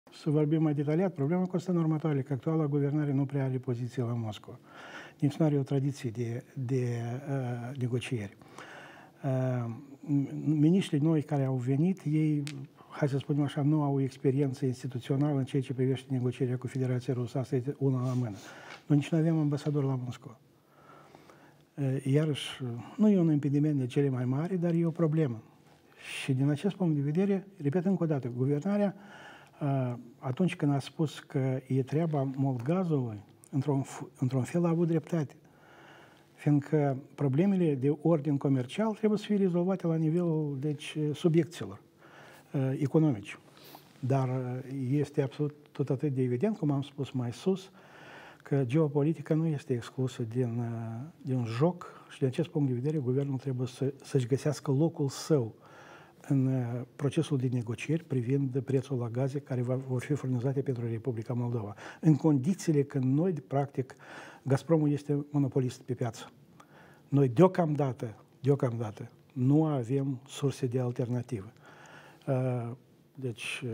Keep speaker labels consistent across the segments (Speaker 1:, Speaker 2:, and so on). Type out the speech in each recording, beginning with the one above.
Speaker 1: Să vorbim mai detaliat, problema constă în următoarele, că actuala guvernare nu prea are poziție la Moscova. Nici nu are o tradiție de negocieri. Miniștrii noi care au venit, ei, hai să spunem așa, nu au experiență instituțională în ceea ce privește negocierea cu Federația Rusă. Asta este una la mână. Noi nici nu avem ambasador la Moscova. Iarăși, nu e un impediment de cele mai mari, dar e o problemă. Și din acest punct de vedere, repet încă o dată, guvernarea, atunci când a spus că e treaba Moldgazului, într-un fel a avut dreptate. Fiindcă problemele de ordin comercial trebuie să fie rezolvate la nivelul, deci, subiecților economici. Dar este absolut tot atât de evident, cum am spus mai sus, că geopolitica nu este exclusă din joc și din acest punct de vedere guvernul trebuie să-și găsească locul său în procesul de negocieri privind prețul la gaze care vor fi furnizate pentru Republica Moldova. În condițiile când noi, practic, Gazpromul este monopolist pe piață. Noi deocamdată nu avem surse de alternativă. Deci,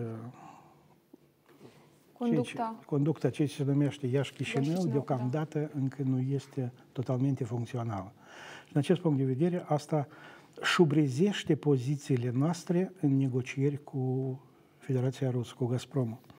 Speaker 1: conducta, ce se numește Iași-Chișinău, deocamdată încă nu este totalmente funcțională. Și în acest punct de vedere, asta șubrezește pozițiile noastre în negocieri cu Federația Rusă, cu Gazpromul.